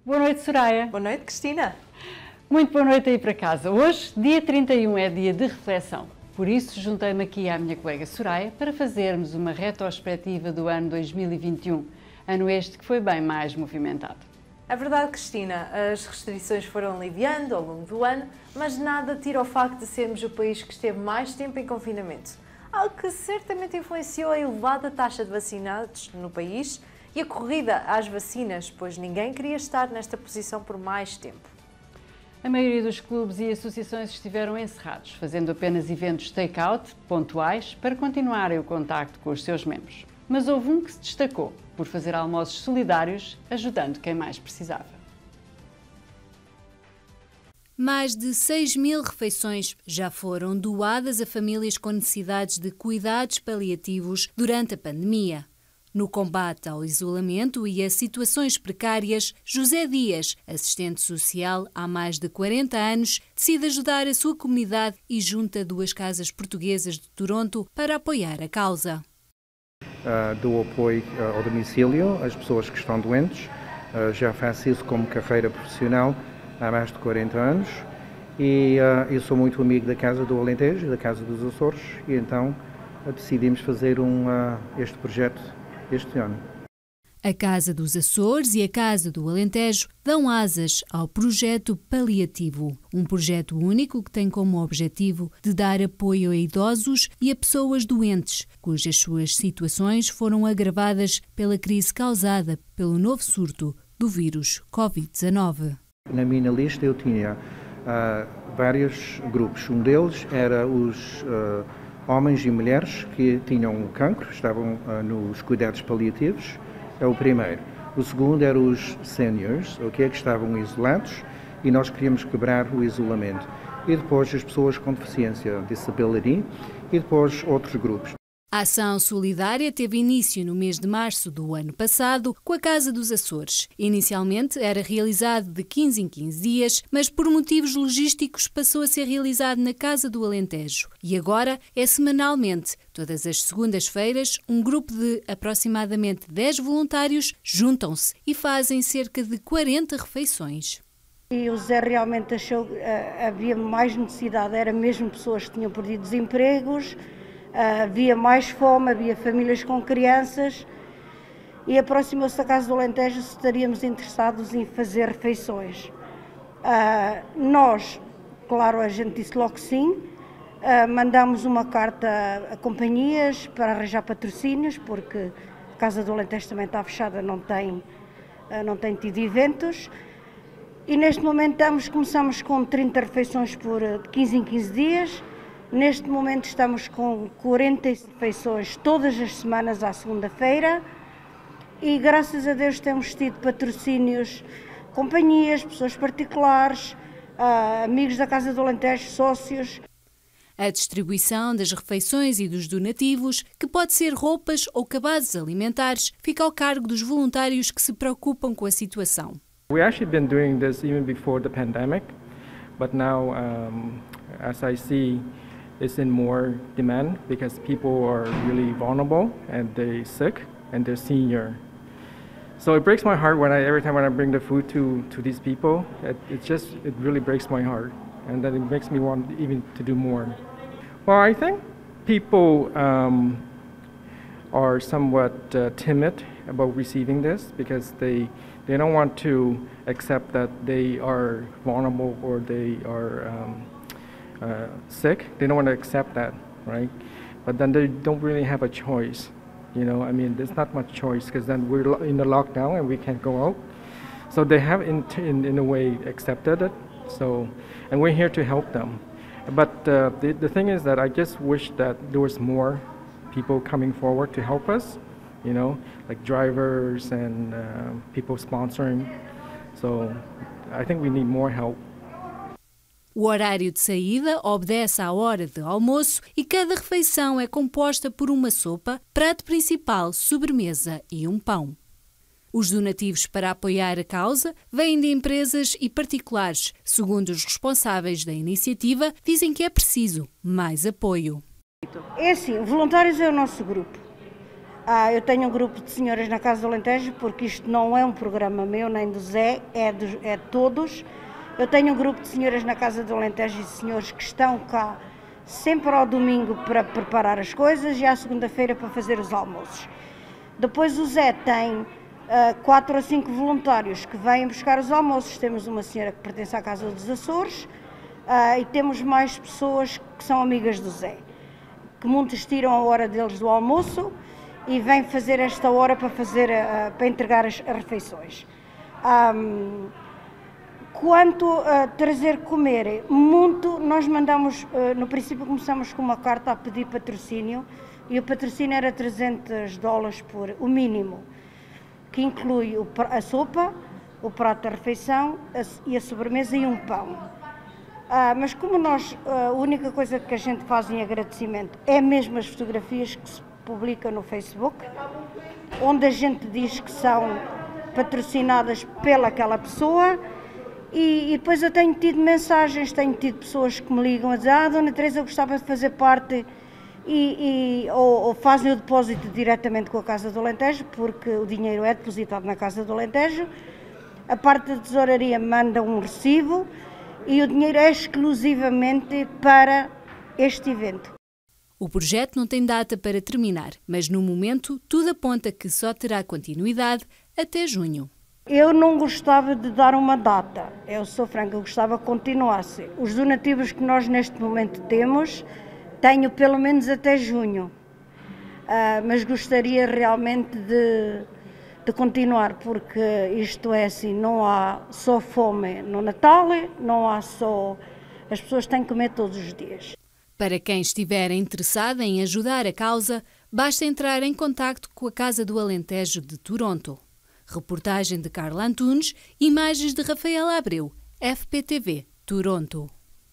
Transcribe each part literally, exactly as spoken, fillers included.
Boa noite, Soraya. Boa noite, Cristina. Muito boa noite aí para casa. Hoje, dia trinta e um, é dia de reflexão. Por isso, juntei-me aqui à minha colega Soraya para fazermos uma retrospectiva do ano dois mil e vinte e um, ano este que foi bem mais movimentado. É verdade, Cristina, as restrições foram aliviando ao longo do ano, mas nada tira o facto de sermos o país que esteve mais tempo em confinamento, algo que certamente influenciou a elevada taxa de vacinados no país e a corrida às vacinas, pois ninguém queria estar nesta posição por mais tempo. A maioria dos clubes e associações estiveram encerrados, fazendo apenas eventos take-out pontuais para continuarem o contacto com os seus membros. Mas houve um que se destacou por fazer almoços solidários, ajudando quem mais precisava. Mais de seis mil refeições já foram doadas a famílias com necessidades de cuidados paliativos durante a pandemia. No combate ao isolamento e a situações precárias, José Dias, assistente social há mais de quarenta anos, decide ajudar a sua comunidade e junta duas casas portuguesas de Toronto para apoiar a causa. Uh, dou apoio uh, ao domicílio às pessoas que estão doentes. Uh, já faço isso como carreira profissional há mais de quarenta anos e uh, eu sou muito amigo da Casa do Alentejo, da Casa dos Açores, e então uh, decidimos fazer um, uh, este projeto este ano. A Casa dos Açores e a Casa do Alentejo dão asas ao projeto Paliativo, um projeto único que tem como objetivo de dar apoio a idosos e a pessoas doentes, cujas suas situações foram agravadas pela crise causada pelo novo surto do vírus covid dezenove. Na minha lista eu tinha uh, vários grupos. Um deles era os uh, homens e mulheres que tinham cancro, estavam uh, nos cuidados paliativos. É o primeiro. O segundo era os seniors, okay, que estavam isolados, e nós queríamos quebrar o isolamento. E depois as pessoas com deficiência, disability, e depois outros grupos. A ação solidária teve início no mês de março do ano passado com a Casa dos Açores. Inicialmente era realizado de quinze em quinze dias, mas por motivos logísticos passou a ser realizado na Casa do Alentejo. E agora é semanalmente. Todas as segundas-feiras, um grupo de aproximadamente dez voluntários juntam-se e fazem cerca de quarenta refeições. E o Zé realmente achou que uh, havia mais necessidade, era mesmo pessoas que tinham perdido desempregos, Uh, havia mais fome, havia famílias com crianças e aproximou-se da Casa do Alentejo se estaríamos interessados em fazer refeições. Uh, nós, claro, a gente disse logo que sim, uh, mandamos uma carta a companhias para arranjar patrocínios, porque a Casa do Alentejo também está fechada, não tem, uh, não tem tido eventos. E neste momento estamos, começamos com trinta refeições por quinze em quinze dias. Neste momento estamos com quarenta refeições todas as semanas à segunda-feira e graças a Deus temos tido patrocínios, companhias, pessoas particulares, amigos da Casa do Alentejo, sócios. A distribuição das refeições e dos donativos, que pode ser roupas ou cabazes alimentares, fica ao cargo dos voluntários que se preocupam com a situação. We actually been doing this even before the pandemic, but now um, as I see it's in more demand because people are really vulnerable and they're sick and they're senior. So it breaks my heart when I every time when I bring the food to to these people. It, it just it really breaks my heart, and then it makes me want even to do more. Well, I think people um, are somewhat uh, timid about receiving this because they they don't want to accept that they are vulnerable or they are um, Uh, sick. They don't want to accept that, right? But then they don't really have a choice, you know. I mean, there's not much choice because then we're in the lockdown and we can't go out. So they have, in in, in a way, accepted it. So, and we're here to help them. But uh, the the thing is that I just wish that there was more people coming forward to help us, you know, like drivers and uh, people sponsoring. So, I think we need more help. O horário de saída obedece à hora de almoço e cada refeição é composta por uma sopa, prato principal, sobremesa e um pão. Os donativos para apoiar a causa vêm de empresas e particulares. Segundo os responsáveis da iniciativa, dizem que é preciso mais apoio. É assim, voluntários é o nosso grupo. Ah, eu tenho um grupo de senhoras na Casa do Alentejo, porque isto não é um programa meu, nem do Zé, é de, é de todos. Eu tenho um grupo de senhoras na Casa do Alentejo e senhores que estão cá sempre ao domingo para preparar as coisas e à segunda-feira para fazer os almoços. Depois o Zé tem uh, quatro ou cinco voluntários que vêm buscar os almoços. Temos uma senhora que pertence à Casa dos Açores uh, e temos mais pessoas que são amigas do Zé, que muitos tiram a hora deles do almoço e vêm fazer esta hora para, fazer, uh, para entregar as, as refeições. Um, Quanto a trazer comer, muito, nós mandamos, no princípio começamos com uma carta a pedir patrocínio e o patrocínio era trezentos dólares por o mínimo, que inclui a sopa, o prato da refeição e a sobremesa e um pão. Ah, mas como nós, a única coisa que a gente faz em agradecimento é mesmo as fotografias que se publicam no Facebook, onde a gente diz que são patrocinadas pelaquela pessoa. E, e depois eu tenho tido mensagens, tenho tido pessoas que me ligam a dizer: ah, Dona Teresa, eu gostava de fazer parte, e, e, ou, ou fazem o depósito diretamente com a Casa do Alentejo, porque o dinheiro é depositado na Casa do Alentejo. A parte da tesouraria manda um recibo e o dinheiro é exclusivamente para este evento. O projeto não tem data para terminar, mas no momento tudo aponta que só terá continuidade até junho. Eu não gostava de dar uma data, eu sou franca, eu gostava que continuasse. Os donativos que nós neste momento temos, tenho pelo menos até junho, uh, mas gostaria realmente de, de continuar, porque isto é assim, não há só fome no Natal, não há só... as pessoas têm que comer todos os dias. Para quem estiver interessado em ajudar a causa, basta entrar em contacto com a Casa do Alentejo de Toronto. Reportagem de Carla Antunes, imagens de Rafaela Abreu, F P T V, Toronto.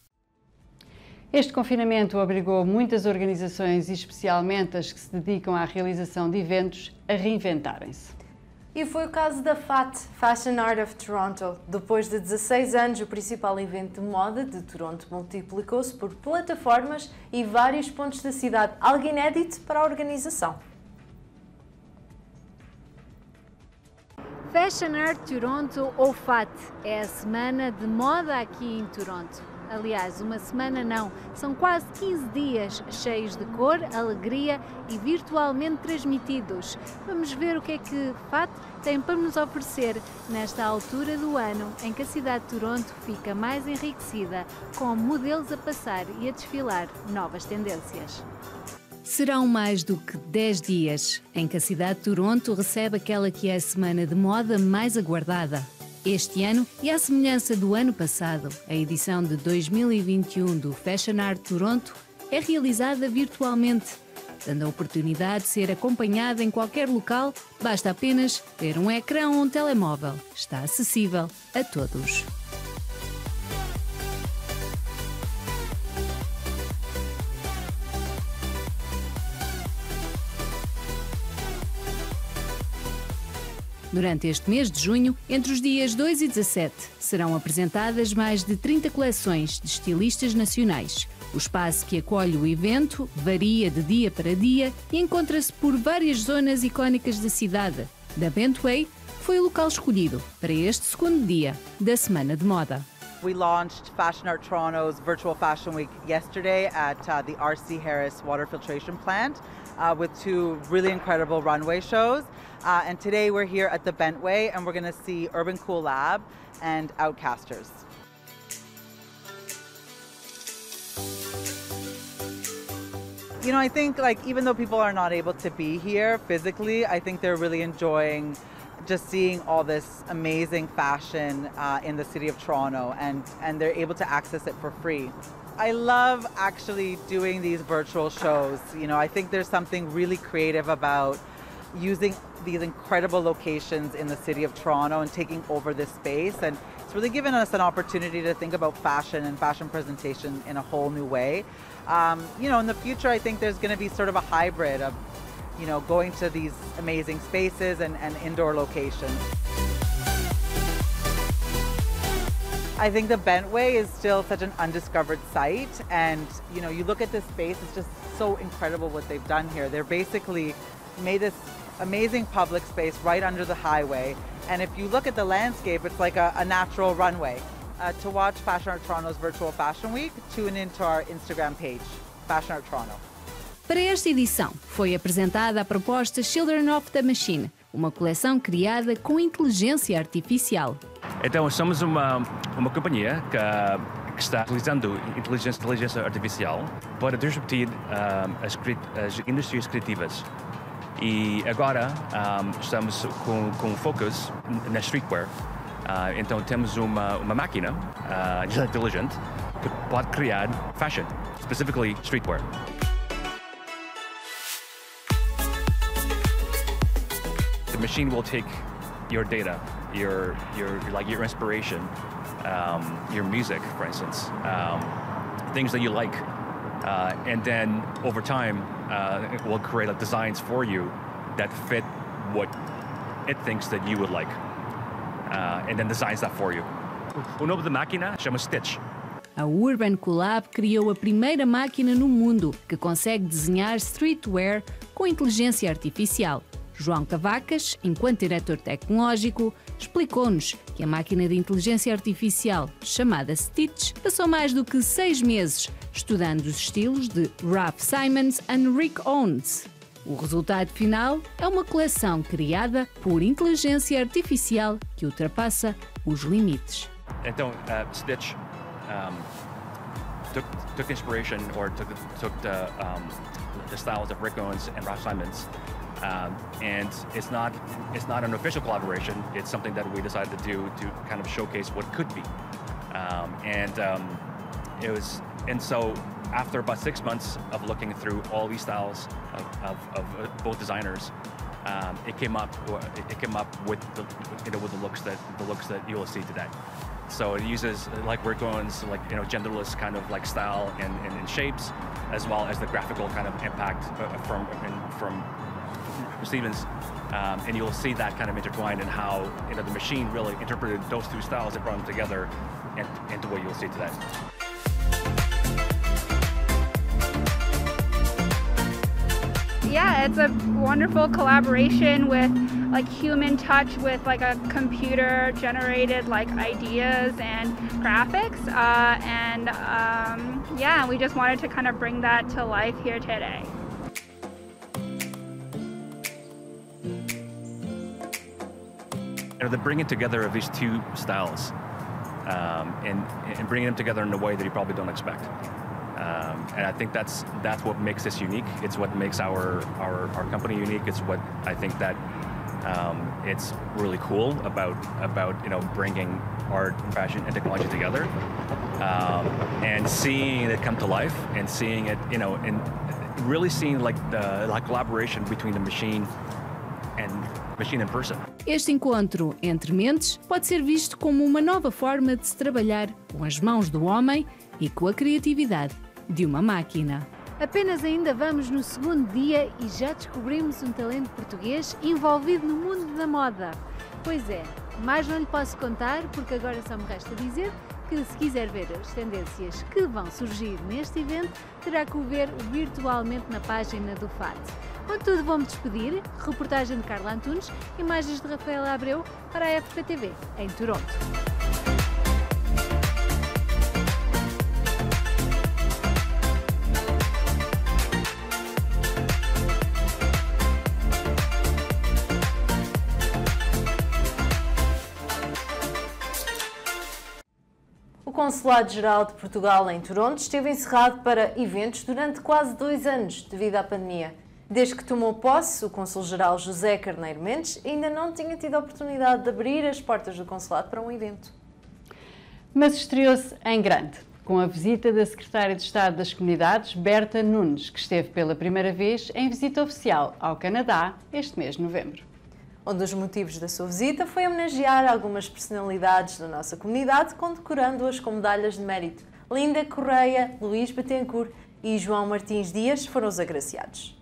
Este confinamento obrigou muitas organizações, e especialmente as que se dedicam à realização de eventos, a reinventarem-se. E foi o caso da F A T, Fashion Art of Toronto. Depois de dezasseis anos, o principal evento de moda de Toronto multiplicou-se por plataformas e vários pontos da cidade, algo inédito para a organização. Fashion Art Toronto, ou F A T, é a semana de moda aqui em Toronto. Aliás, uma semana não, são quase quinze dias cheios de cor, alegria e virtualmente transmitidos. Vamos ver o que é que F A T tem para nos oferecer nesta altura do ano em que a cidade de Toronto fica mais enriquecida, com modelos a passar e a desfilar novas tendências. Serão mais do que dez dias em que a cidade de Toronto recebe aquela que é a semana de moda mais aguardada. Este ano, e à semelhança do ano passado, a edição de dois mil e vinte e um do Fashion Art Toronto é realizada virtualmente. Dando a oportunidade de ser acompanhada em qualquer local, basta apenas ter um ecrã ou um telemóvel. Está acessível a todos. Durante este mês de junho, entre os dias dois e dezassete, serão apresentadas mais de trinta coleções de estilistas nacionais. O espaço que acolhe o evento varia de dia para dia e encontra-se por várias zonas icónicas da cidade. Da Bentway foi o local escolhido para este segundo dia da Semana de Moda. We launched Fashion Art Toronto's Virtual Fashion Week yesterday at uh, the R C Harris Water Filtration Plant uh, with two really incredible runway shows. Uh, and today we're here at the Bentway and we're going to see Urban Cool Lab and Outcasters. You know, I think like even though people are not able to be here physically, I think they're really enjoying just seeing all this amazing fashion uh, in the city of Toronto, and, and they're able to access it for free. I love actually doing these virtual shows. You know, I think there's something really creative about using these incredible locations in the city of Toronto and taking over this space, and it's really given us an opportunity to think about fashion and fashion presentation in a whole new way. Um, you know, in the future, I think there's going to be sort of a hybrid of, you know, going to these amazing spaces and, and indoor locations. I think the Bentway is still such an undiscovered site, and you know, you look at this space, it's just so incredible what they've done here. They're basically made this amazing public space right under the highway. And if you look at the landscape, it's like a, a natural runway. Uh, to watch Fashion Art Toronto's Virtual Fashion Week, tune into our Instagram page, Fashion Art Toronto. Para esta edição, foi apresentada a proposta Children of the Machine, uma coleção criada com inteligência artificial. Então, somos uma, uma companhia que, que está utilizando inteligência, inteligência artificial para disruptir um, as, as indústrias criativas. E agora um, estamos com, com focus na streetwear. Uh, então, temos uma, uma máquina uh, inteligente que pode criar fashion, specifically streetwear. The machine will take your data, your, your, like your inspiration, um, your music, for instance, um, things that you like, uh, and then over time, uh, it will create like, designs for you that fit what it thinks that you would like, uh, and then designs that for you. O nome da máquina chama Stitch. A Urban Collab criou a primeira máquina no mundo que consegue desenhar streetwear com inteligência artificial. João Cavacas, enquanto diretor tecnológico, explicou-nos que a máquina de inteligência artificial, chamada Stitch, passou mais do que seis meses estudando os estilos de Raf Simons e Rick Owens. O resultado final é uma coleção criada por inteligência artificial que ultrapassa os limites. Então, uh, Stitch um, took, took inspiration or took, took the, um, the styles of Rick Owens and Raf Simons. Um, and it's not it's not an official collaboration. It's something that we decided to do to kind of showcase what could be. Um, and um, it was and so after about six months of looking through all these styles of, of, of uh, both designers, um, it came up it came up with the you know with the looks that the looks that you will see today. So it uses like Rick Owens, like you know genderless kind of like style and, and, and shapes, as well as the graphical kind of impact uh, from from. Stevens, um, and you'll see that kind of intertwined in how you know the machine really interpreted those two styles and brought them together and into what you'll see today. Yeah, it's a wonderful collaboration with like human touch with like a computer generated like ideas and graphics, uh, and um, yeah, we just wanted to kind of bring that to life here today. You know, the bringing together of these two styles um, and, and bringing them together in a way that you probably don't expect. Um, and I think that's that's what makes this unique. It's what makes our, our, our company unique. It's what I think that um, it's really cool about, about you know, bringing art, fashion, and technology together. Um, and seeing it come to life and seeing it, you know, and really seeing like the like collaboration between the machine and machine in person. Este encontro entre mentes pode ser visto como uma nova forma de se trabalhar com as mãos do homem e com a criatividade de uma máquina. Apenas ainda vamos no segundo dia e já descobrimos um talento português envolvido no mundo da moda. Pois é, mais não lhe posso contar porque agora só me resta dizer que se quiser ver as tendências que vão surgir neste evento, terá que o ver virtualmente na página do F A T. Contudo, vou-me despedir. Reportagem de Carla Antunes, imagens de Rafael Abreu para a F P T V, em Toronto. O Consulado-Geral de Portugal em Toronto esteve encerrado para eventos durante quase dois anos devido à pandemia. Desde que tomou posse, o Cônsul-Geral José Carneiro Mendes ainda não tinha tido a oportunidade de abrir as portas do consulado para um evento. Mas estreou-se em grande, com a visita da Secretária de Estado das Comunidades, Berta Nunes, que esteve pela primeira vez em visita oficial ao Canadá este mês de novembro. Um dos motivos da sua visita foi homenagear algumas personalidades da nossa comunidade, condecorando-as com medalhas de mérito. Linda Correia, Luís Betancourt e João Martins Dias foram os agraciados.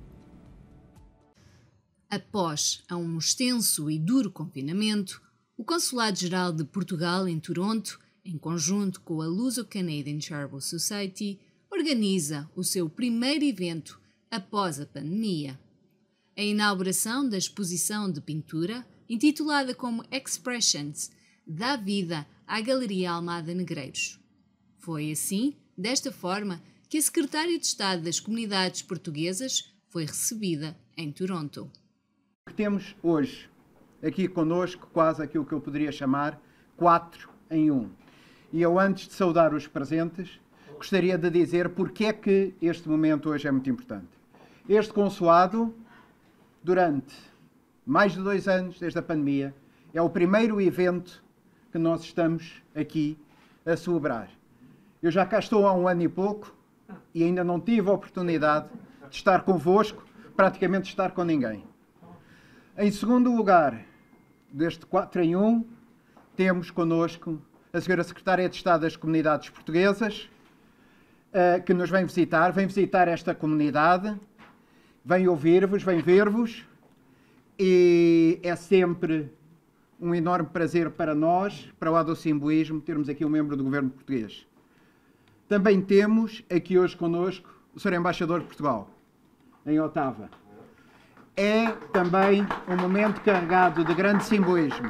Após a um extenso e duro confinamento, o Consulado-Geral de Portugal em Toronto, em conjunto com a Luso-Canadian Charitable Society, organiza o seu primeiro evento após a pandemia. a inauguração da exposição de pintura, intitulada como Expressions, dá vida à Galeria Almada Negreiros. Foi assim, desta forma, que a Secretária de Estado das Comunidades Portuguesas foi recebida em Toronto. Temos hoje aqui connosco quase aquilo que eu poderia chamar quatro em um. E eu, antes de saudar os presentes, gostaria de dizer porque é que este momento hoje é muito importante. Este consulado, durante mais de dois anos, desde a pandemia, é o primeiro evento que nós estamos aqui a celebrar. Eu já cá estou há um ano e pouco e ainda não tive a oportunidade de estar convosco, praticamente de estar com ninguém. Em segundo lugar, deste quatro em um, temos connosco a senhora Secretária de Estado das Comunidades Portuguesas, que nos vem visitar, vem visitar esta comunidade, vem ouvir-vos, vem ver-vos, e é sempre um enorme prazer para nós, para lá do simbolismo, termos aqui um membro do governo português. Também temos aqui hoje connosco o senhor Embaixador de Portugal, em Ottawa. É também um momento carregado de grande simbolismo.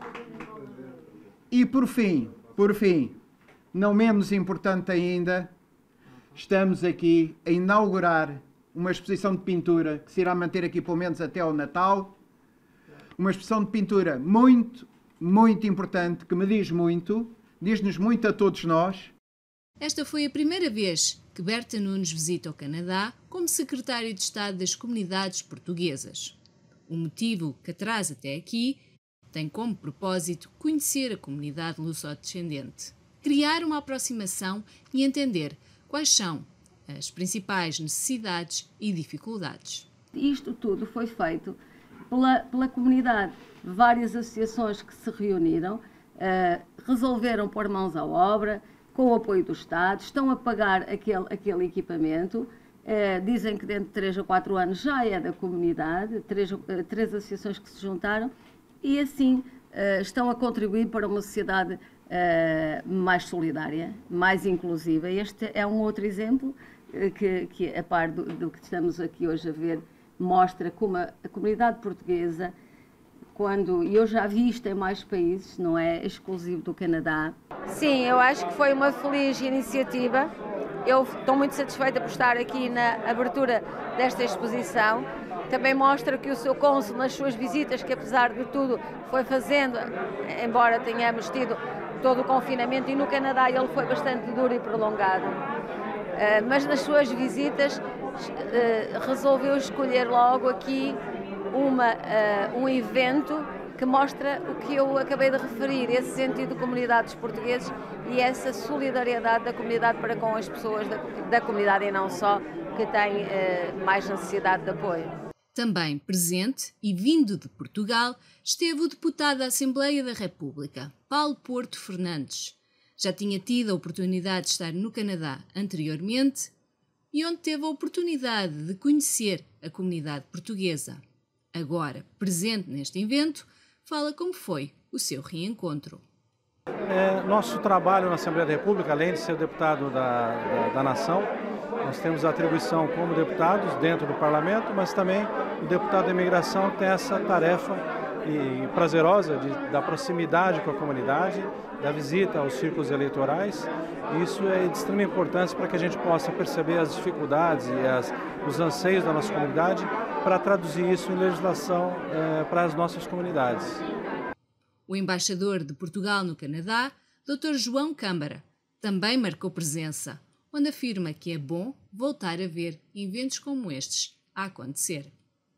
E por fim, por fim, não menos importante ainda, estamos aqui a inaugurar uma exposição de pintura que se irá manter aqui pelo menos até ao Natal. Uma exposição de pintura muito, muito importante, que me diz muito, diz-nos muito a todos nós. Esta foi a primeira vez que Berta Nunes visita o Canadá como Secretário de Estado das Comunidades Portuguesas. O motivo que a traz até aqui tem como propósito conhecer a comunidade luso-descendente, criar uma aproximação e entender quais são as principais necessidades e dificuldades. Isto tudo foi feito pela, pela comunidade. Várias associações que se reuniram, uh, resolveram pôr mãos à obra, com o apoio do Estado, estão a pagar aquele, aquele equipamento, uh, dizem que dentro de três a quatro anos já é da comunidade, três, uh, três associações que se juntaram, e assim uh, estão a contribuir para uma sociedade uh, mais solidária, mais inclusiva. Este é um outro exemplo uh, que, que, a par do, do que estamos aqui hoje a ver, mostra como a, a comunidade portuguesa, quando, e eu já vi isto em mais países, não é exclusivo do Canadá. Sim, eu acho que foi uma feliz iniciativa. Eu estou muito satisfeita por estar aqui na abertura desta exposição. Também mostra que o seu cônsul, nas suas visitas, que apesar de tudo foi fazendo, embora tenhamos tido todo o confinamento, e no Canadá ele foi bastante duro e prolongado, mas nas suas visitas resolveu escolher logo aqui uma, um evento que mostra o que eu acabei de referir, esse sentido de comunidades portuguesas e essa solidariedade da comunidade para com as pessoas da, da comunidade e não só, que têm uh, mais necessidade de apoio. Também presente e vindo de Portugal esteve o deputado da Assembleia da República, Paulo Porto Fernandes. Já tinha tido a oportunidade de estar no Canadá anteriormente e onde teve a oportunidade de conhecer a comunidade portuguesa. Agora, presente neste evento, fala como foi o seu reencontro. É, nosso trabalho na Assembleia da República, além de ser deputado da, da, da Nação, nós temos a atribuição como deputados dentro do Parlamento, mas também o deputado da Imigração tem essa tarefa e prazerosa de, da proximidade com a comunidade, da visita aos círculos eleitorais. Isso é de extrema importância para que a gente possa perceber as dificuldades e as, os anseios da nossa comunidade, para traduzir isso em legislação eh, para as nossas comunidades. O embaixador de Portugal no Canadá, doutor João Câmara, também marcou presença, onde afirma que é bom voltar a ver eventos como estes a acontecer.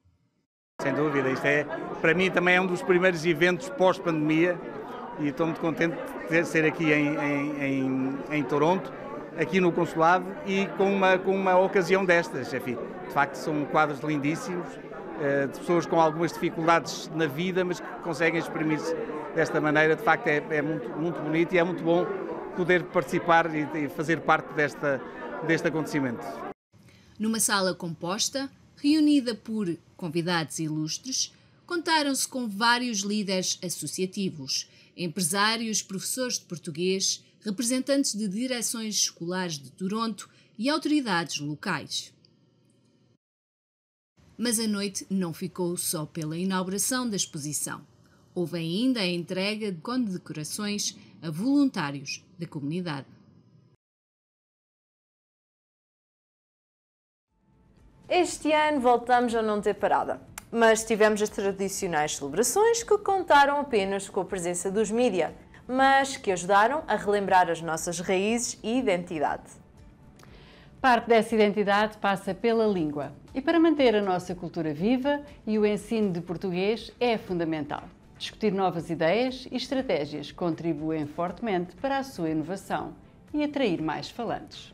Sem dúvida, isto é, para mim também é um dos primeiros eventos pós-pandemia e estou muito contente de ser aqui em, em, em, em Toronto, aqui no consulado e com uma, com uma ocasião destas, enfim. De facto são quadros lindíssimos, de pessoas com algumas dificuldades na vida, mas que conseguem exprimir-se desta maneira. De facto é, é muito, muito bonito e é muito bom poder participar e fazer parte desta, deste acontecimento. Numa sala composta, reunida por convidados ilustres, contaram-se com vários líderes associativos, empresários, professores de português, representantes de direções escolares de Toronto e autoridades locais. Mas a noite não ficou só pela inauguração da exposição. Houve ainda a entrega de condecorações a voluntários da comunidade. Este ano voltamos a não ter parada, mas tivemos as tradicionais celebrações que contaram apenas com a presença dos mídia, mas que ajudaram a relembrar as nossas raízes e identidade. Parte dessa identidade passa pela língua e para manter a nossa cultura viva e o ensino de português é fundamental. Discutir novas ideias e estratégias contribuem fortemente para a sua inovação e atrair mais falantes.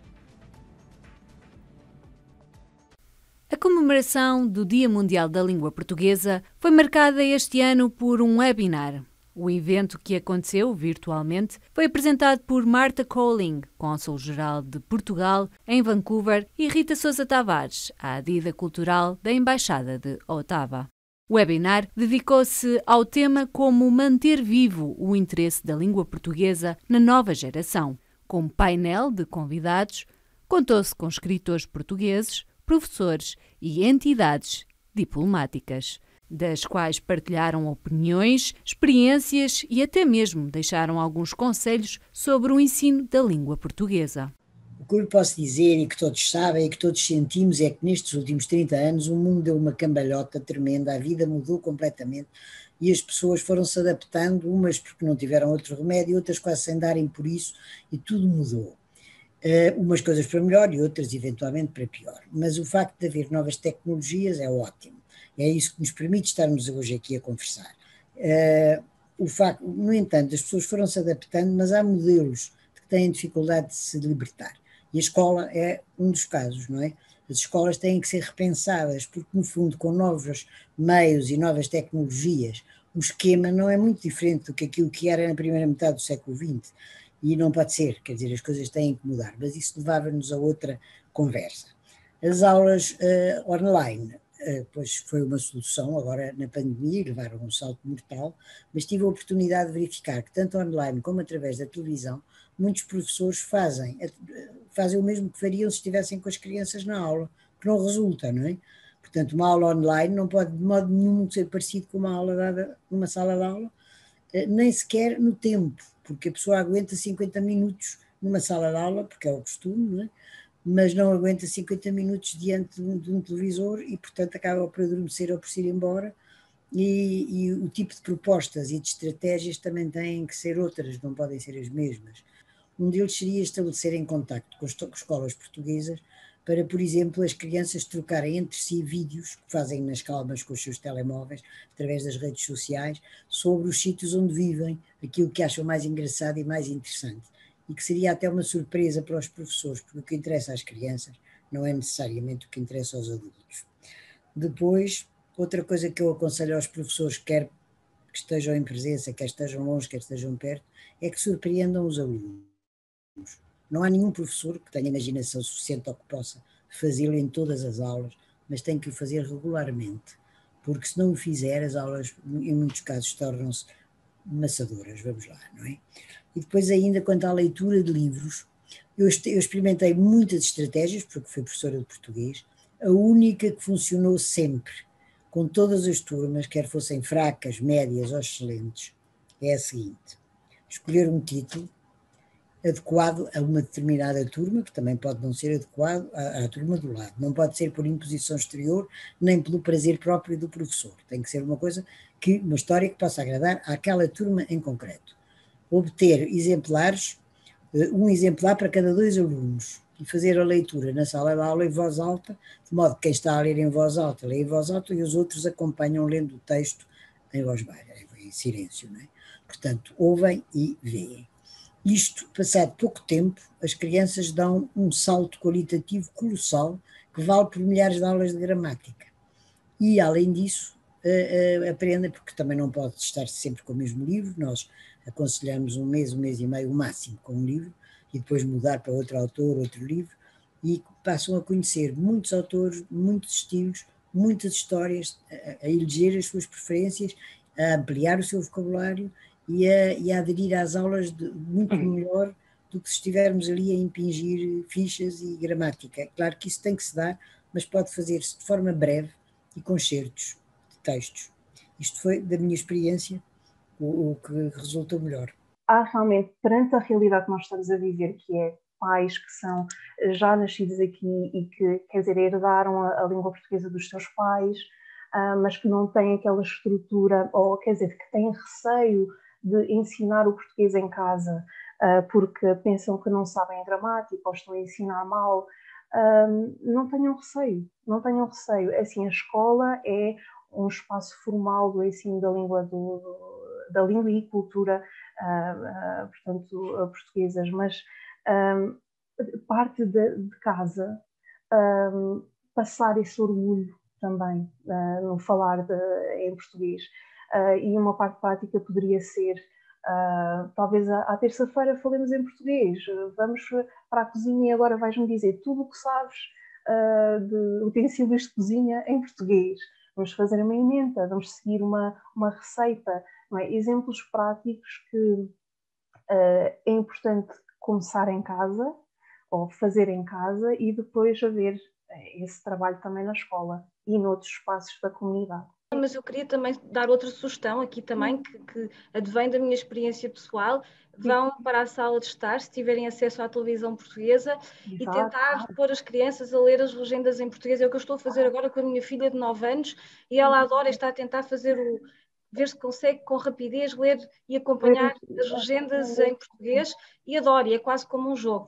A comemoração do Dia Mundial da Língua Portuguesa foi marcada este ano por um webinar. O evento, que aconteceu virtualmente, foi apresentado por Marta Colling, cônsul-geral de Portugal em Vancouver, e Rita Sousa Tavares, a adida cultural da Embaixada de Ottawa. O webinar dedicou-se ao tema como manter vivo o interesse da língua portuguesa na nova geração. Com um painel de convidados, contou-se com escritores portugueses, professores e entidades diplomáticas, das quais partilharam opiniões, experiências e até mesmo deixaram alguns conselhos sobre o ensino da língua portuguesa. O que eu posso dizer, e que todos sabem e que todos sentimos, é que nestes últimos trinta anos o mundo deu uma cambalhota tremenda, a vida mudou completamente e as pessoas foram-se adaptando, umas porque não tiveram outro remédio, outras quase sem darem por isso, e tudo mudou. Uh, umas coisas para melhor e outras eventualmente para pior. Mas o facto de haver novas tecnologias é ótimo. É isso que nos permite estarmos hoje aqui a conversar. Uh, o facto, no entanto, as pessoas foram se adaptando, mas há modelos que têm dificuldade de se libertar. E a escola é um dos casos, não é? As escolas têm que ser repensadas, porque no fundo, com novos meios e novas tecnologias, o esquema não é muito diferente do que aquilo que era na primeira metade do século vinte. E não pode ser, quer dizer, as coisas têm que mudar, mas isso levava-nos a outra conversa. As aulas uh, online, uh, pois foi uma solução agora na pandemia, levaram um salto mortal, mas tive a oportunidade de verificar que tanto online como através da televisão, muitos professores fazem, fazem o mesmo que fariam se estivessem com as crianças na aula, que não resulta, não é? Portanto, uma aula online não pode de modo nenhum ser parecido com uma aula dada numa sala de aula, uh, nem sequer no tempo, porque a pessoa aguenta cinquenta minutos numa sala de aula, porque é o costume, não é? Mas não aguenta cinquenta minutos diante de um, de um televisor e, portanto, acaba por adormecer ou por se ir embora. E, e o tipo de propostas e de estratégias também têm que ser outras, não podem ser as mesmas. Um deles seria estabelecer em contacto com as escolas portuguesas para, por exemplo, as crianças trocarem entre si vídeos que fazem nas calmas com os seus telemóveis, através das redes sociais, sobre os sítios onde vivem, aquilo que acham mais engraçado e mais interessante. E que seria até uma surpresa para os professores, porque o que interessa às crianças não é necessariamente o que interessa aos adultos. Depois, outra coisa que eu aconselho aos professores, quer que estejam em presença, quer estejam longe, quer estejam perto, é que surpreendam os alunos. Não há nenhum professor que tenha imaginação suficiente ou que possa fazê-lo em todas as aulas, mas tem que o fazer regularmente, porque se não o fizer, as aulas, em muitos casos, tornam-se maçadoras, vamos lá, não é? E depois ainda, quanto à leitura de livros, eu, eu experimentei muitas estratégias, porque fui professora de português, a única que funcionou sempre, com todas as turmas, quer fossem fracas, médias ou excelentes, é a seguinte: escolher um título adequado a uma determinada turma, que também pode não ser adequado à, à turma do lado. Não pode ser por imposição exterior, nem pelo prazer próprio do professor. Tem que ser uma coisa, que, uma história que possa agradar àquela turma em concreto. Obter exemplares, um exemplar para cada dois alunos, e fazer a leitura na sala de aula em voz alta, de modo que quem está a ler em voz alta lê em voz alta e os outros acompanham lendo o texto em voz baixa, em silêncio, não é? Portanto, ouvem e veem. Isto, passado pouco tempo, as crianças dão um salto qualitativo colossal que vale por milhares de aulas de gramática. E, além disso, uh, uh, aprendem, porque também não pode estar sempre com o mesmo livro, nós aconselhamos um mês, um mês e meio, o máximo, com um livro, e depois mudar para outro autor, outro livro, e passam a conhecer muitos autores, muitos estilos, muitas histórias, a, a eleger as suas preferências, a ampliar o seu vocabulário, E a, e a aderir às aulas de, muito melhor do que se estivermos ali a impingir fichas e gramática. É claro que isso tem que se dar, mas pode fazer-se de forma breve e concertos de textos. Isto foi, da minha experiência, o, o que resultou melhor. Há realmente, perante a realidade que nós estamos a viver, que é pais que são já nascidos aqui e que, quer dizer, herdaram a, a língua portuguesa dos seus pais, uh, mas que não têm aquela estrutura, ou quer dizer, que têm receio de ensinar o português em casa, uh, porque pensam que não sabem a gramática ou estão a ensinar mal. Uh, não tenham receio, não tenham receio. Assim, a escola é um espaço formal do ensino da língua, do, da língua e cultura, uh, uh, portanto, uh, portuguesas, mas um, parte de, de casa, um, passar esse orgulho também uh, no falar de, em português. Uh, e uma parte prática poderia ser, uh, talvez à, à terça-feira falemos em português, uh, vamos para a cozinha e agora vais-me dizer tudo o que sabes uh, de utensílios de cozinha em português. Vamos fazer uma emenda, vamos seguir uma, uma receita. Não é? Exemplos práticos que uh, é importante começar em casa, ou fazer em casa, e depois haver esse trabalho também na escola e noutros espaços da comunidade. Mas eu queria também dar outra sugestão aqui também, que, que advém da minha experiência pessoal. Vão para a sala de estar, se tiverem acesso à televisão portuguesa, exato, e tentar pôr as crianças a ler as legendas em português. É o que eu estou a fazer agora com a minha filha de nove anos, e ela adora, está a tentar fazer o... ver se consegue com rapidez ler e acompanhar as legendas em português, e adora, e é quase como um jogo.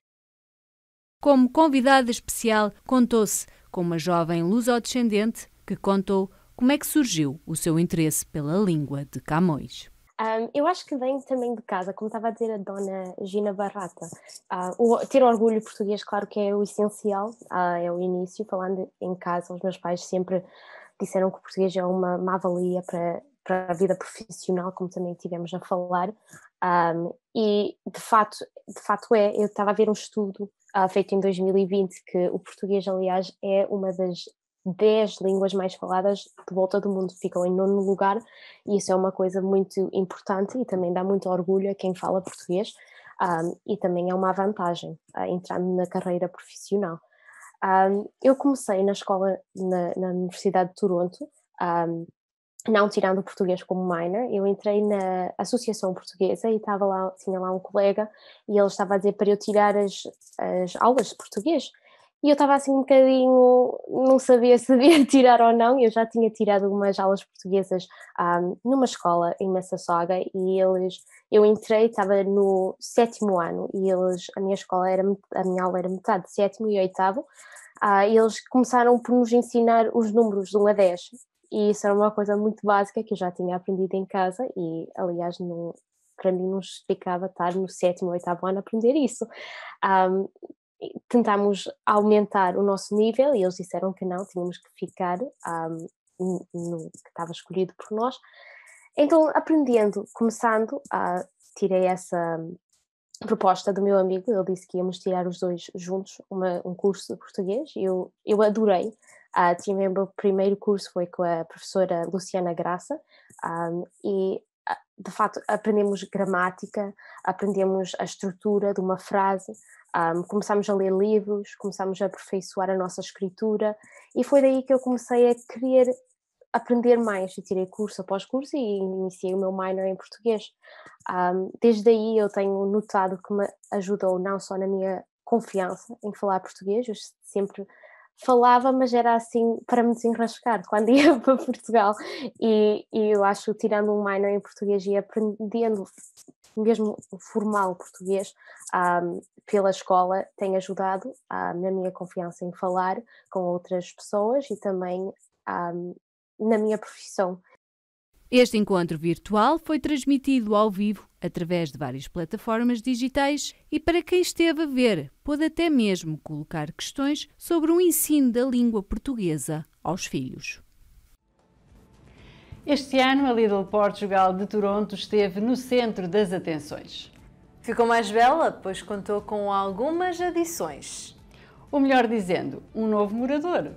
Como convidada especial, contou-se com uma jovem lusodescendente que contou como é que surgiu o seu interesse pela língua de Camões. Um, eu acho que vem também de casa, como estava a dizer a dona Gina Barrata. Uh, o, ter orgulho português, claro que é o essencial, uh, é o início. Falando em casa, os meus pais sempre disseram que o português é uma má-valia para, para a vida profissional, como também tivemos a falar. Um, e, de fato, de fato é, eu estava a ver um estudo uh, feito em dois mil e vinte, que o português, aliás, é uma das dez línguas mais faladas de volta do mundo, ficam em nono lugar, e isso é uma coisa muito importante e também dá muito orgulho a quem fala português, um, e também é uma vantagem uh, entrando na carreira profissional. Um, eu comecei na escola, na, na Universidade de Toronto, um, não tirando o português como minor. Eu entrei na Associação Portuguesa e estava lá, tinha lá um colega e ele estava a dizer para eu tirar as, as aulas de português. E eu estava assim um bocadinho, não sabia se devia tirar ou não. Eu já tinha tirado umas aulas portuguesas um, numa escola em Mississauga, e eles, eu entrei, estava no sétimo ano, e eles, a minha escola era, a minha aula era metade sétimo e oitavo, uh, e eles começaram por nos ensinar os números de um a dez, e isso era uma coisa muito básica que eu já tinha aprendido em casa, e aliás não, para mim não justificava estar no sétimo ou oitavo ano a aprender isso. Um, Tentámos aumentar o nosso nível e eles disseram que não, tínhamos que ficar um, no, no que estava escolhido por nós. Então, aprendendo, começando, uh, tirei essa proposta do meu amigo. Ele disse que íamos tirar os dois juntos uma, um curso de português. Eu, eu adorei. Uh, tinha o meu primeiro curso foi com a professora Luciana Graça, um, e de facto aprendemos gramática, aprendemos a estrutura de uma frase. Um, começámos a ler livros, começámos a aperfeiçoar a nossa escritura, e foi daí que eu comecei a querer aprender mais, e tirei curso após curso e iniciei o meu minor em português. Um, desde aí eu tenho notado que me ajudou não só na minha confiança em falar português. Eu sempre falava, mas era assim para me desenrascar quando ia para Portugal, e, e eu acho que tirando um minor em português e aprendendo mesmo o formal português um, pela escola, tem ajudado um, na minha confiança em falar com outras pessoas e também um, na minha profissão. Este encontro virtual foi transmitido ao vivo através de várias plataformas digitais, e para quem esteve a ver, pôde até mesmo colocar questões sobre o ensino da língua portuguesa aos filhos. Este ano, a Lidl Portugal de Toronto esteve no centro das atenções. Ficou mais bela, pois contou com algumas adições. Ou melhor dizendo, um novo morador.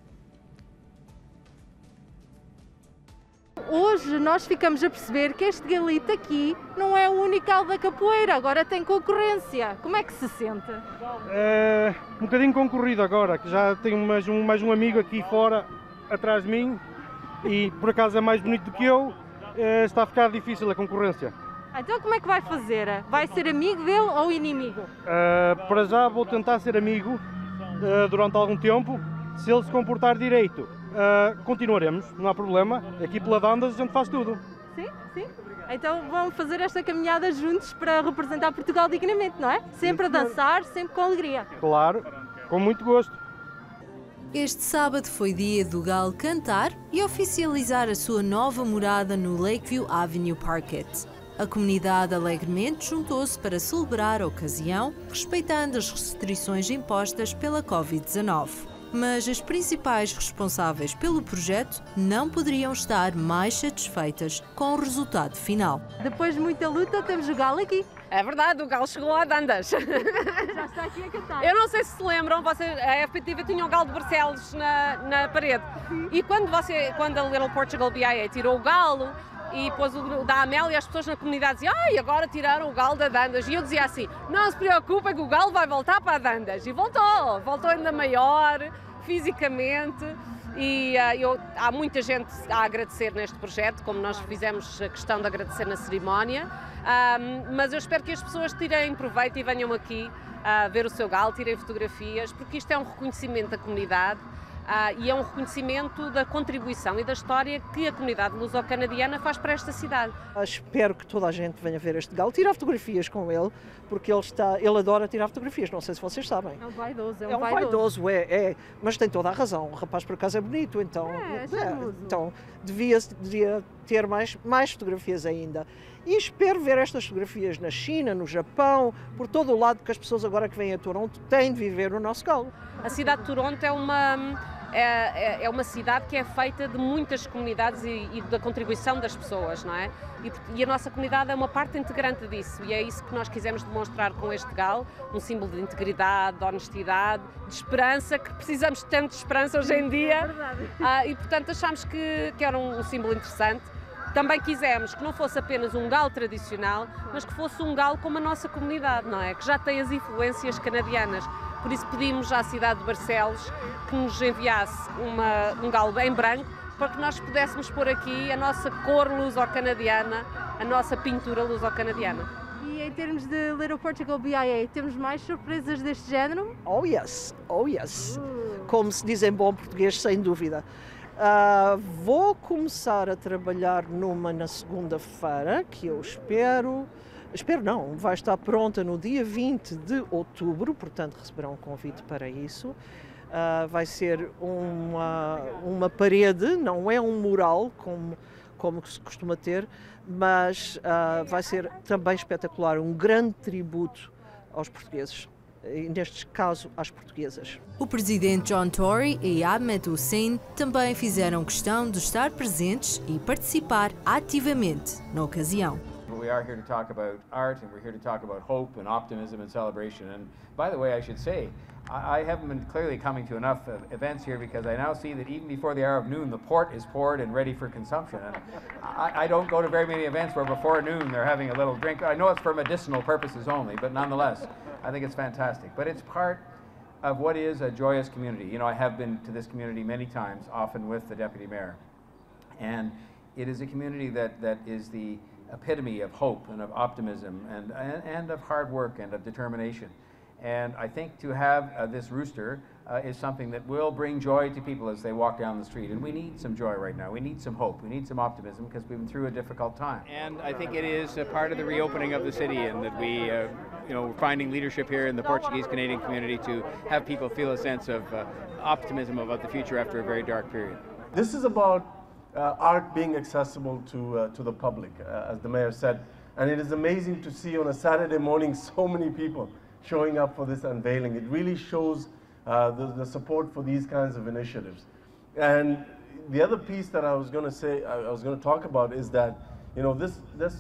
Hoje nós ficamos a perceber que este galito aqui não é o único da capoeira, agora tem concorrência. Como é que se sente? É um bocadinho concorrido agora, que já tenho mais um, mais um amigo aqui fora atrás de mim e por acaso é mais bonito do que eu, está a ficar difícil a concorrência. Então como é que vai fazer? Vai ser amigo dele ou inimigo? Uh, para já vou tentar ser amigo uh, durante algum tempo. Se ele se comportar direito, uh, continuaremos, não há problema. Aqui pela Dandas a gente faz tudo. Sim, sim. Então vamos fazer esta caminhada juntos para representar Portugal dignamente, não é? Sempre a dançar, sempre com alegria. Claro, com muito gosto. Este sábado foi dia do Galo cantar e oficializar a sua nova morada no Lakeview Avenue Parket. A comunidade alegremente juntou-se para celebrar a ocasião, respeitando as restrições impostas pela covid dezanove. Mas as principais responsáveis pelo projeto não poderiam estar mais satisfeitas com o resultado final. Depois de muita luta, temos o Galo aqui. É verdade, o Galo chegou a Dandas. Já está aqui a cantar. Eu não sei se se lembram, vocês, a F P T V tinha o Galo de Barcelos na, na parede. E quando, você, quando a Little Portugal B I A tirou o Galo, e pôs o da Amélia, as pessoas na comunidade diziam: ai, agora tiraram o Galo da Dandas. E eu dizia assim: não se preocupem que o Galo vai voltar para a Dandas. E voltou, voltou ainda maior, fisicamente. E uh, eu, há muita gente a agradecer neste projeto, como nós fizemos a questão de agradecer na cerimónia. Um, mas eu espero que as pessoas tirem proveito e venham aqui uh, ver o seu Galo, tirem fotografias, porque isto é um reconhecimento da comunidade. Uh, e é um reconhecimento da contribuição e da história que a comunidade luso-canadiana faz para esta cidade. Uh, espero que toda a gente venha ver este Galo, tirar fotografias com ele, porque ele, está, ele adora tirar fotografias, não sei se vocês sabem. É um vaidoso, é um, é um vaidoso. vaidoso, é, é, mas tem toda a razão, o rapaz por acaso é bonito, então, é, é, então devia, devia ter mais, mais fotografias ainda. E espero ver estas fotografias na China, no Japão, por todo o lado, que as pessoas agora que vêm a Toronto têm de viver o nosso Galo. A cidade de Toronto é uma... É, é uma cidade que é feita de muitas comunidades e, e da contribuição das pessoas, não é? E, e a nossa comunidade é uma parte integrante disso e é isso que nós quisemos demonstrar com este Galo, um símbolo de integridade, de honestidade, de esperança, que precisamos de tanto de esperança hoje em dia. É verdade. Ah, e portanto achámos que, que era um, um símbolo interessante. Também quisemos que não fosse apenas um Galo tradicional, mas que fosse um Galo como a nossa comunidade, não é? Que já tem as influências canadianas. Por isso pedimos à cidade de Barcelos que nos enviasse uma, um Galo em branco para que nós pudéssemos pôr aqui a nossa cor luso-canadiana, a nossa pintura luso-canadiana. E em termos de Little Portugal B I A, temos mais surpresas deste género? Oh yes, oh yes. Como se diz em bom português, sem dúvida. Uh, vou começar a trabalhar numa na segunda-feira, que eu espero... Espero não, vai estar pronta no dia vinte de outubro, portanto receberão um convite para isso. Uh, vai ser uma, uma parede, não é um mural como, como se costuma ter, mas uh, vai ser também espetacular, um grande tributo aos portugueses, e neste caso às portuguesas. O presidente John Tory e Ahmed Hussein também fizeram questão de estar presentes e participar ativamente na ocasião. We are here to talk about art, and we're here to talk about hope and optimism and celebration. And by the way, I should say, I, I haven't been clearly coming to enough uh, events here because I now see that even before the hour of noon, the port is poured and ready for consumption. And I, I don't go to very many events where before noon they're having a little drink. I know it's for medicinal purposes only, but nonetheless, I think it's fantastic. But it's part of what is a joyous community. You know, I have been to this community many times, often with the deputy mayor. And it is a community that, that is the epitome of hope and of optimism and, and, and of hard work and of determination. And I think to have uh, this rooster uh, is something that will bring joy to people as they walk down the street. And we need some joy right now. We need some hope. We need some optimism because we've been through a difficult time. And I think it is a part of the reopening of the city, and that we, uh, you know, we're finding leadership here in the Portuguese-Canadian community to have people feel a sense of uh, optimism about the future after a very dark period. This is about Uh, art being accessible to, uh, to the public, uh, as the mayor said. And it is amazing to see on a Saturday morning so many people showing up for this unveiling. It really shows uh, the, the support for these kinds of initiatives. And the other piece that I was going to say, I was going to talk about is that, you know, this, this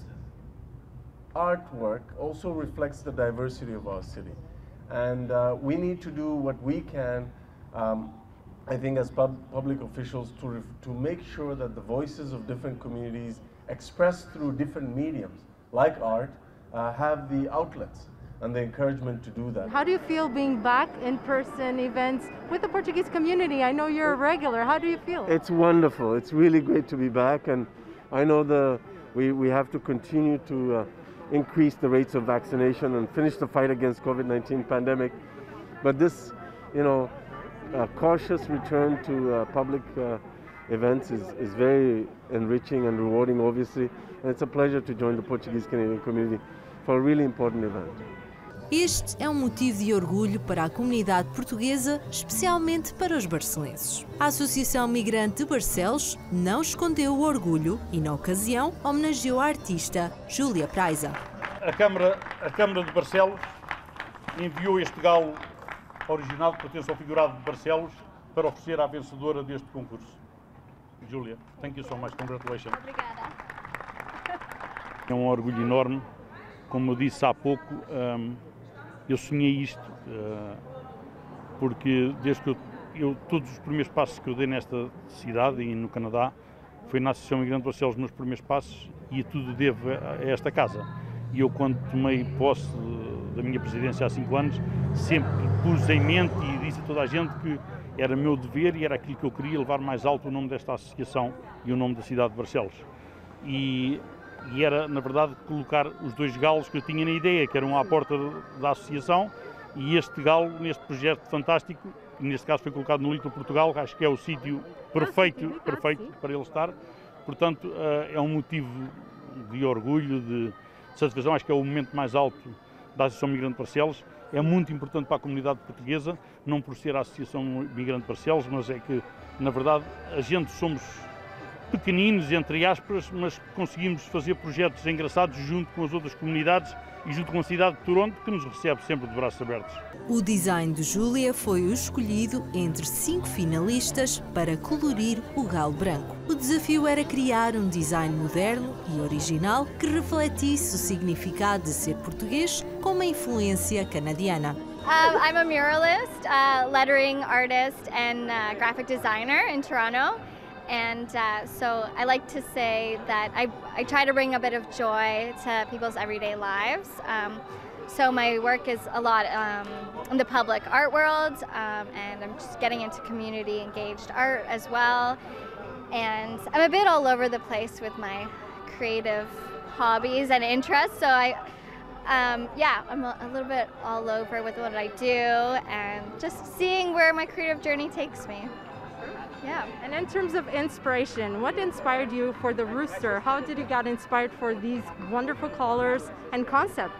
artwork also reflects the diversity of our city. And uh, we need to do what we can, um, I think, as pub public officials to, to make sure that the voices of different communities expressed through different mediums, like art, uh, have the outlets. and the encouragement to do that. How do you feel being back in person events with the Portuguese community? I know you're a regular. How do you feel? It's wonderful. It's really great to be back, and I know the we, we have to continue to uh, increase the rates of vaccination and finish the fight against COVID nineteen pandemic. But this, you know, uh, cautious return to uh, public uh, events is, is very enriching and rewarding, obviously, and it's a pleasure to join the Portuguese Canadian community for a really important event. Este é um motivo de orgulho para a comunidade portuguesa, especialmente para os barcelenses. A Associação Migrante de Barcelos não escondeu o orgulho e, na ocasião, homenageou a artista Júlia Praiza. A Câmara, a Câmara de Barcelos enviou este galo original que pertence ao figurado de Barcelos para oferecer à vencedora deste concurso. Júlia, thank you so much, congratulations. Obrigada. É um orgulho enorme. Como eu disse há pouco, um, eu sonhei isto, uh, porque desde que eu, eu, todos os primeiros passos que eu dei nesta cidade e no Canadá, foi na Associação Migrante de Barcelos os meus primeiros passos, e tudo devo a, a esta casa. E eu, quando tomei posse da minha presidência há cinco anos, sempre pus em mente e disse a toda a gente que era meu dever e era aquilo que eu queria, levar mais alto o nome desta associação e o nome da cidade de Barcelos. E, e era, na verdade, colocar os dois galos que eu tinha na ideia, que eram à porta da associação, e este galo, neste projeto fantástico, que neste caso foi colocado no Little Portugal, acho que é o sítio perfeito, perfeito para ele estar. Portanto, é um motivo de orgulho, de satisfação, acho que é o momento mais alto da Associação Migrante de Barcelos. É muito importante para a comunidade portuguesa, não por ser a Associação Migrante de Barcelos, mas é que, na verdade, a gente somos pequeninos, entre aspas, mas conseguimos fazer projetos engraçados junto com as outras comunidades e junto com a cidade de Toronto, que nos recebe sempre de braços abertos. O design de Júlia foi o escolhido entre cinco finalistas para colorir o galo branco. O desafio era criar um design moderno e original que refletisse o significado de ser português com uma influência canadiana. Um, I'm a muralist, uh, lettering artist and uh, graphic designer in Toronto. And uh, so I like to say that I, I try to bring a bit of joy to people's everyday lives. Um, so my work is a lot um, in the public art world, um, and I'm just getting into community engaged art as well. And I'm a bit all over the place with my creative hobbies and interests. So I, um, yeah, I'm a, a little bit all over with what I do and just seeing where my creative journey takes me. Yeah. And in terms of inspiration, what inspired you for the rooster? How did you get inspired for these wonderful colors and concepts?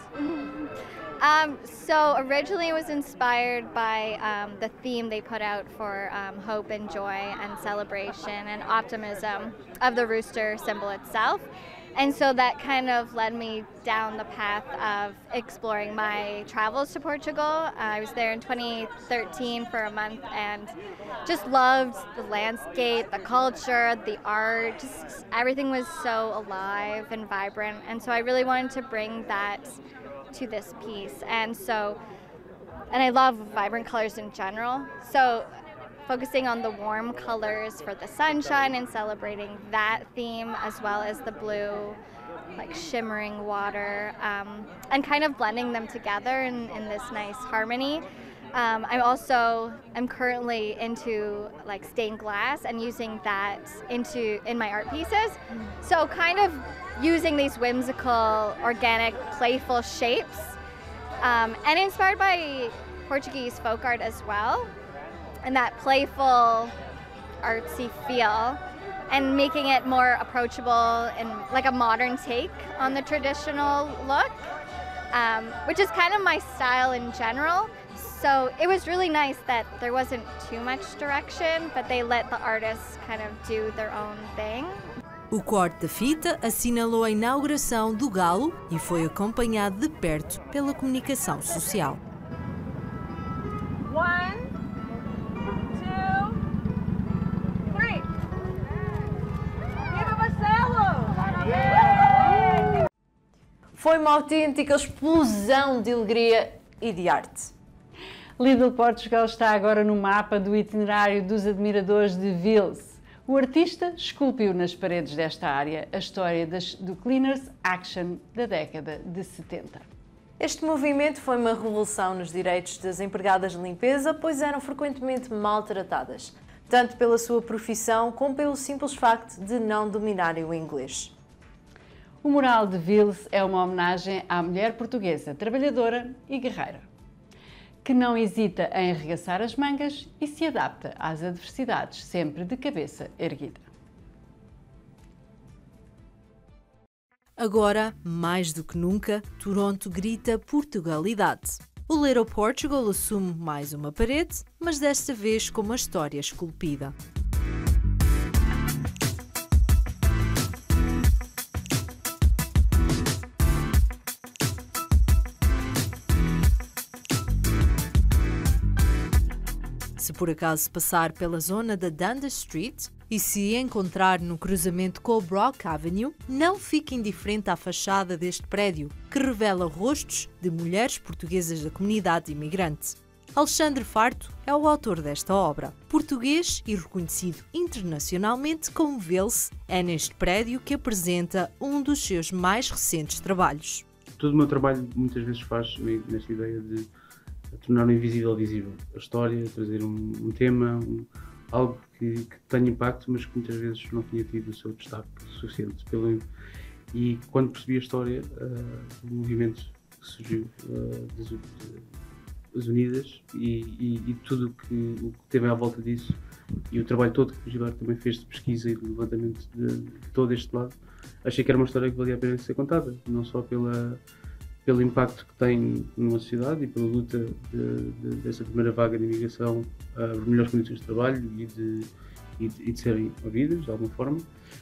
Um, so originally it was inspired by um, the theme they put out for um, hope and joy and celebration and optimism of the rooster symbol itself. And so that kind of led me down the path of exploring my travels to Portugal. Uh, I was there in twenty thirteen for a month and just loved the landscape, the culture, the art, just everything was so alive and vibrant. And so I really wanted to bring that to this piece. And so, and I love vibrant colors in general. So focusing on the warm colors for the sunshine and celebrating that theme, as well as the blue, like shimmering water, um, and kind of blending them together in, in this nice harmony. Um, I'm also, I'm currently into like stained glass and using that into, in my art pieces. So kind of using these whimsical, organic, playful shapes, um, and inspired by Portuguese folk art as well. And that playful, artsy feel, and making it more approachable and like a modern take on the traditional look, um, which is kind of my style in general. So it was really nice that there wasn't too much direction, but they let the artists kind of do their own thing. O corte da fita assinalou a inauguração do galo e foi acompanhado de perto pela comunicação social. One. Foi uma autêntica explosão de alegria e de arte. Lidl Portugal está agora no mapa do itinerário dos admiradores de Vils. O artista esculpiu nas paredes desta área a história das, do Cleaners Action da década de setenta. Este movimento foi uma revolução nos direitos das empregadas de limpeza, pois eram frequentemente maltratadas, tanto pela sua profissão como pelo simples facto de não dominarem o inglês. O mural de Vils é uma homenagem à mulher portuguesa, trabalhadora e guerreira, que não hesita em arregaçar as mangas e se adapta às adversidades, sempre de cabeça erguida. Agora, mais do que nunca, Toronto grita Portugalidade. O Little Portugal assume mais uma parede, mas desta vez com uma história esculpida. Se por acaso passar pela zona da Dundas Street e se encontrar no cruzamento com o Brock Avenue, não fique indiferente à fachada deste prédio, que revela rostos de mulheres portuguesas da comunidade imigrante. Alexandre Farto é o autor desta obra. Português e reconhecido internacionalmente como Vils, é neste prédio que apresenta um dos seus mais recentes trabalhos. Todo o meu trabalho muitas vezes faz nesta ideia de tornar o invisível visível. A história, trazer um, um tema, um, algo que, que tenha impacto, mas que muitas vezes não tinha tido o seu destaque suficiente. Pelo, e quando percebi a história uh, do movimento que surgiu uh, das, das Unidas e, e, e tudo que, o que teve à volta disso, e o trabalho todo que o Gilberto também fez de pesquisa e de levantamento de, de todo este lado, achei que era uma história que valia a pena ser contada, não só pela pelo impacto que tem numa sociedade e pela luta de, de, dessa primeira vaga de imigração uh, por melhores condições de trabalho e de, e de, e de serem ouvidas de alguma forma,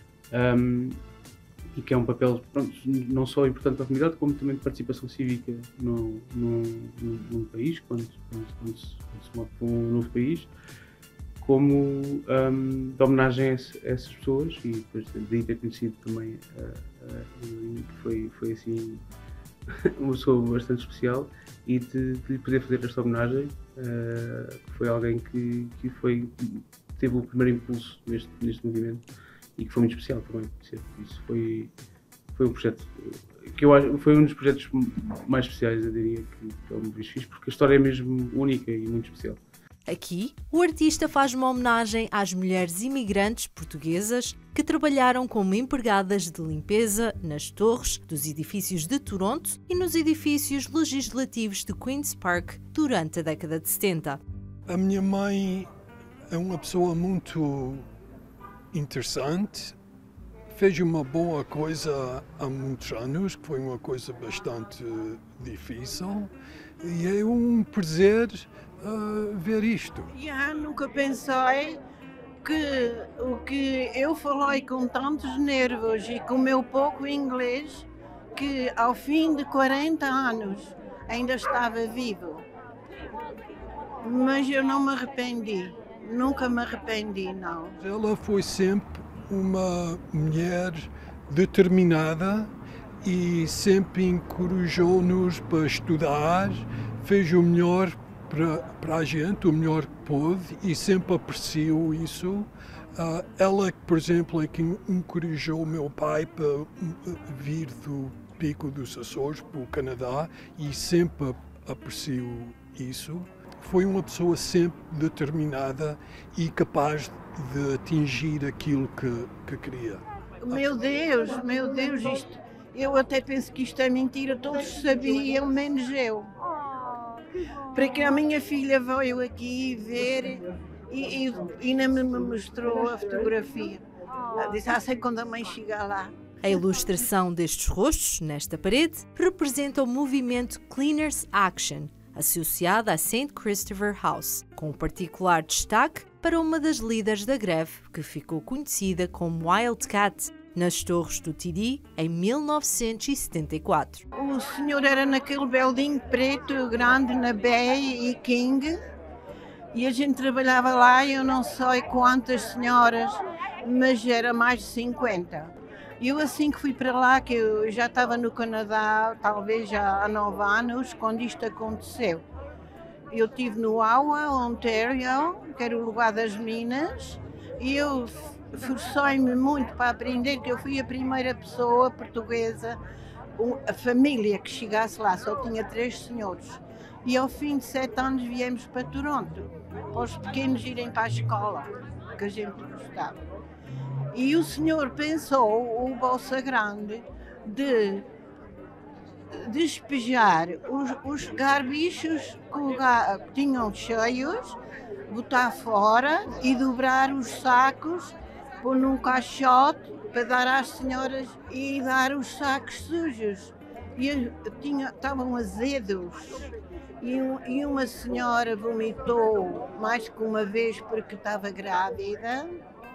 um, e que é um papel, pronto, não só importante para a comunidade, como também de participação cívica no, no, no, no país, quando, quando, quando, se, quando se move para um novo país, como um, de homenagem a, esse, a essas pessoas, e depois daí ter conhecido também uh, uh, que foi, foi assim uma pessoa bastante especial, e de, de lhe poder fazer esta homenagem, uh, que foi alguém que, que foi, teve o primeiro impulso neste, neste movimento e que foi muito especial também. Isso foi, foi um projeto que eu acho, foi um dos projetos mais especiais, eu diria, que, que eu me fiz, porque a história é mesmo única e muito especial. Aqui, o artista faz uma homenagem às mulheres imigrantes portuguesas que trabalharam como empregadas de limpeza nas torres dos edifícios de Toronto e nos edifícios legislativos de Queen's Park durante a década de setenta. A minha mãe é uma pessoa muito interessante, fez uma boa coisa há muitos anos, que foi uma coisa bastante difícil, e é um prazer Uh, ver isto. Yeah, nunca pensei que o que eu falei com tantos nervos e com o meu pouco inglês, que ao fim de quarenta anos ainda estava vivo. Mas eu não me arrependi, nunca me arrependi, não. Ela foi sempre uma mulher determinada e sempre encorajou-nos para estudar, fez o melhor Para, para a gente, o melhor que pôde, e sempre aprecio isso. Uh, ela, por exemplo, é que encorajou o meu pai para vir do Pico dos Açores para o Canadá, e sempre aprecio isso. Foi uma pessoa sempre determinada e capaz de atingir aquilo que, que queria. Meu Deus, meu Deus, isto, eu até penso que isto é mentira, todos sabiam, menos eu. Porque a minha filha veio aqui ver e, e, e ainda me mostrou a fotografia. Ela disse, ah, sei quando a mãe chegar lá. A ilustração destes rostos, nesta parede, representa o movimento Cleaners Action, associado à Saint Christopher House, com um particular destaque para uma das líderes da greve, que ficou conhecida como Wildcat, nas torres do T D em mil novecentos e setenta e quatro. O senhor era naquele building preto grande na Bay e King, e a gente trabalhava lá, eu não sei quantas senhoras, mas era mais de cinquenta. Eu assim que fui para lá, que eu já estava no Canadá, talvez já há nove anos, quando isto aconteceu. Eu estive no Ottawa, Ontário, que era o lugar das minas, e eu forcei-me muito para aprender, que eu fui a primeira pessoa portuguesa a família que chegasse lá só tinha três senhores. E ao fim de sete anos viemos para Toronto, para os pequenos irem para a escola, que a gente gostava. E o senhor pensou, o Bolsa Grande, de despejar os, os garbichos que tinham cheios, botar fora e dobrar os sacos, pôr num caixote para dar às senhoras e dar os sacos sujos. E tinha, estavam azedos. E, um, e uma senhora vomitou mais que uma vez porque estava grávida.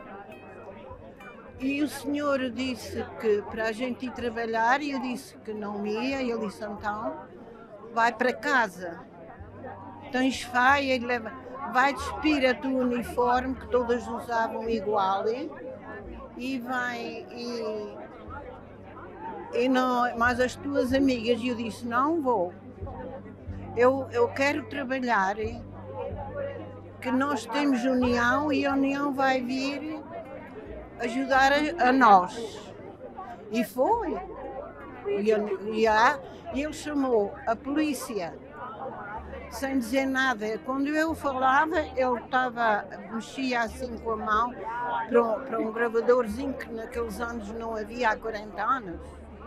E o senhor disse que para a gente ir trabalhar, e eu disse que não ia, e ele disse então, vai para casa, tens faia, e leva, vai despir a tua uniforme, que todas usavam igual, e vai, e, e não, mas as tuas amigas, e eu disse, não vou, eu, eu quero trabalhar, que nós temos união, e a união vai vir ajudar a, a nós. E foi. E, e, a, e ele chamou a polícia sem dizer nada. Quando eu falava, ele estava, mexia assim com a mão para um, para um gravadorzinho que naqueles anos não havia há quarenta anos.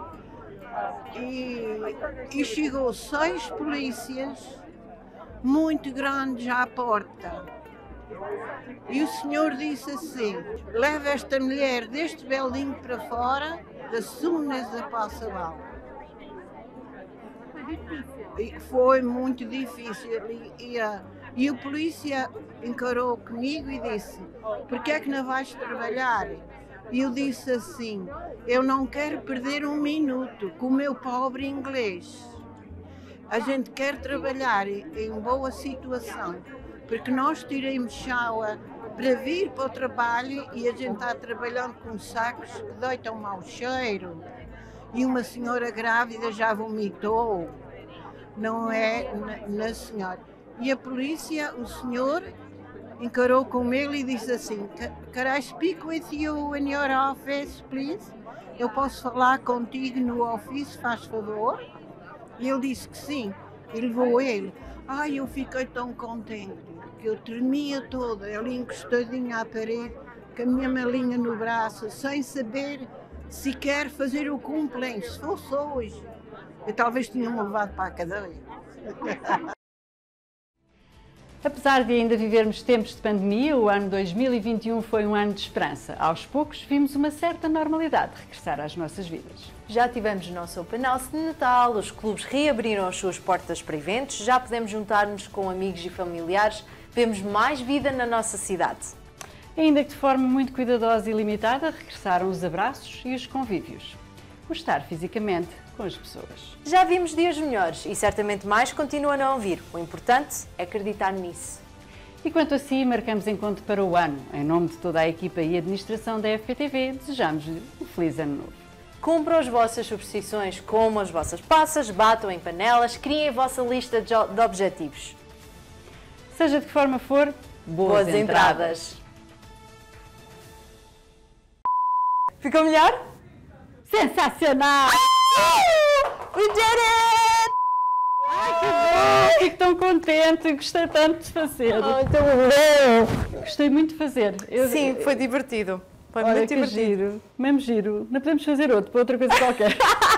E, e chegou seis polícias muito grandes à porta. E o senhor disse assim, leva esta mulher deste beldinho para fora, da Sunesa para a Sabal. Foi difícil. E foi muito difícil. E, e, a, e o polícia encarou comigo e disse, porquê é que não vais trabalhar? E eu disse assim, eu não quero perder um minuto com o meu pobre inglês. A gente quer trabalhar em, em boa situação. Porque nós tiramos cháua para vir para o trabalho e a gente está trabalhando com sacos que deitam mau cheiro. E uma senhora grávida já vomitou, não é na, na senhora. E a polícia, o senhor, encarou com ele e disse assim, can I speak with you in your office, please? Eu posso falar contigo no office, faz favor? E ele disse que sim, e levou ele. Ai, eu fiquei tão contente, que eu tremia toda, ali encostadinha à parede, com a minha malinha no braço, sem saber sequer fazer o complaint. Se fosse hoje, eu talvez tinha-me levado para a cadeia. Apesar de ainda vivermos tempos de pandemia, o ano dois mil e vinte e um foi um ano de esperança. Aos poucos, vimos uma certa normalidade regressar às nossas vidas. Já tivemos o nosso Open House de Natal, os clubes reabriram as suas portas para eventos, já podemos juntar-nos com amigos e familiares, vemos mais vida na nossa cidade. Ainda que de forma muito cuidadosa e limitada, regressaram os abraços e os convívios. O estar fisicamente com as pessoas. Já vimos dias melhores e certamente mais continuam a não vir. O importante é acreditar nisso. E quanto a si, marcamos encontro para o ano. Em nome de toda a equipa e administração da F P T V, desejamos-lhe um feliz ano novo. Cumpram as vossas superstições, comam as vossas passas, batam em panelas, criem a vossa lista de objetivos. Seja de que forma for, boas, boas entradas. entradas. Ficou melhor? Sensacional! Ah! We did it! Ai, que bom! Fico tão contente, gostei tanto de fazer. Ai, tão bom! Gostei muito de fazer. Eu, Sim, foi divertido. Foi olha, muito que divertido. Giro. Mesmo giro. Não podemos fazer outro, para outra coisa qualquer.